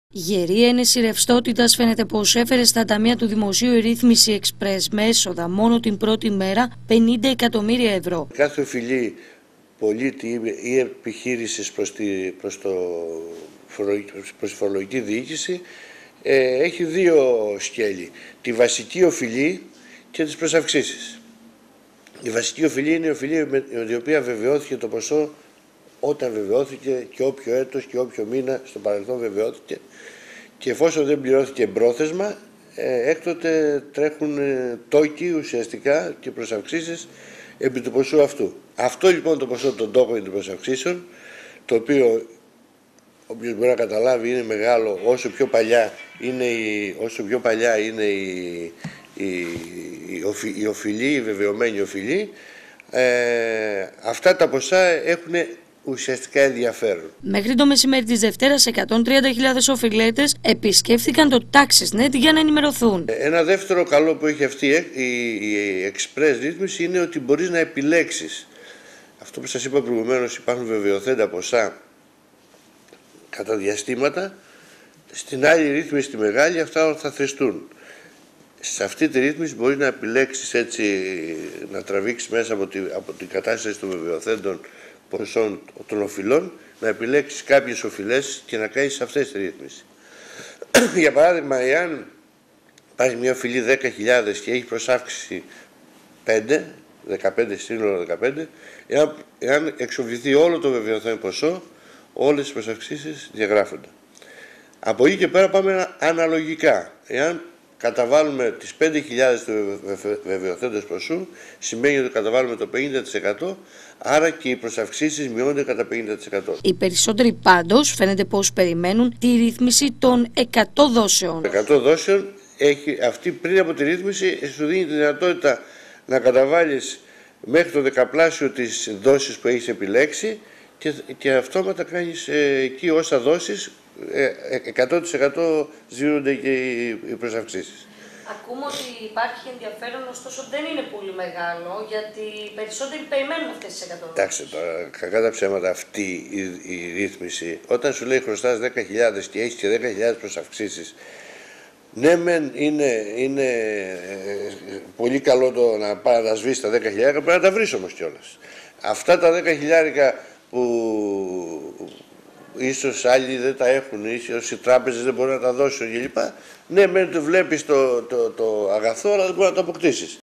Γερή ένεση ρευστότητας φαίνεται πως έφερε στα ταμεία του Δημοσίου η ρύθμιση εξπρές με έσοδα μόνο την πρώτη μέρα 50 εκατομμύρια ευρώ. Κάθε οφειλή πολίτη ή επιχείρηση προς τη φορολογική διοίκηση έχει δύο σκέλη. Τη βασική οφειλή και τις προσαυξήσεις. Η βασική οφειλή είναι η οφειλή με την οποία βεβαιώθηκε το ποσό όταν βεβαιώθηκε και όποιο έτος και όποιο μήνα στο παρελθόν βεβαιώθηκε, και εφόσον δεν πληρώθηκε πρόθεσμα, έκτοτε τρέχουν τόκοι ουσιαστικά και προσαυξήσεις επί του ποσού αυτού. Αυτό λοιπόν το ποσό των τόκων και των προσαυξήσεων, το οποίο όποιος μπορεί να καταλάβει είναι μεγάλο όσο πιο παλιά είναι η οφειλή, η βεβαιωμένη οφειλή, αυτά τα ποσά έχουν ουσιαστικά ενδιαφέρον. Μέχρι το μεσημέρι της Δευτέρας, 130.000 οφειλέτες επισκέφθηκαν το TaxisNet για να ενημερωθούν. Ένα δεύτερο καλό που έχει αυτή η εξπρές ρύθμιση είναι ότι μπορείς να επιλέξεις. Αυτό που σας είπα προηγουμένως, υπάρχουν βεβαιωθέντα ποσά κατά διαστήματα. Στην άλλη ρύθμιση, τη μεγάλη, αυτά θα θρηστούν. Σε αυτή τη ρύθμιση μπορεί να επιλέξεις έτσι, να τραβήξεις μέσα από την κατάσταση των βεβαιωθέντων ποσών των οφειλών, να επιλέξεις κάποιες οφειλές και να κάνεις αυτές τη ρύθμιση. Για παράδειγμα, εάν πάρεις μια οφειλή 10.000 και έχει προσάυξηση 15 σύνολο 15, εάν εξοφληθεί όλο το βεβαιωθέν ποσό, όλες τις προσαυξήσεις διαγράφονται. Από εκεί και πέρα πάμε αναλογικά. Εάν καταβάλουμε τις 5.000 του βεβαιωθέντος ποσού, σημαίνει ότι καταβάλουμε το 50%, άρα και οι προσαυξήσεις μειώνονται κατά 50%. Οι περισσότεροι πάντως φαίνεται πως περιμένουν τη ρύθμιση των 100 δόσεων. 100 δόσεων έχει αυτή πριν από τη ρύθμιση, σου δίνει τη δυνατότητα να καταβάλεις μέχρι το δεκαπλάσιο της δόσης που έχεις επιλέξει και αυτόματα κάνεις εκεί όσα δώσεις, 100% ζήρονται και οι προσαυξήσεις. Ακούμε ότι υπάρχει ενδιαφέρον, ωστόσο δεν είναι πολύ μεγάλο, γιατί οι περισσότεροι περιμένουν αυτές τις 100. Εντάξει τώρα, κακά τα ψέματα, αυτή η ρύθμιση, όταν σου λέει χρωστάς 10.000 και έχεις και 10.000 προσαυξήσεις, ναι μεν είναι πολύ καλό το να πάει να τα σβήσεις τα 10.000, πρέπει να τα βρεις όμως κιόλας. Αυτά τα 10.000 που ίσως άλλοι δεν τα έχουν, ίσως οι τράπεζες δεν μπορούν να τα δώσουν κλπ. Ναι, μεν το βλέπεις το αγαθό, αλλά δεν μπορεί να το αποκτήσεις.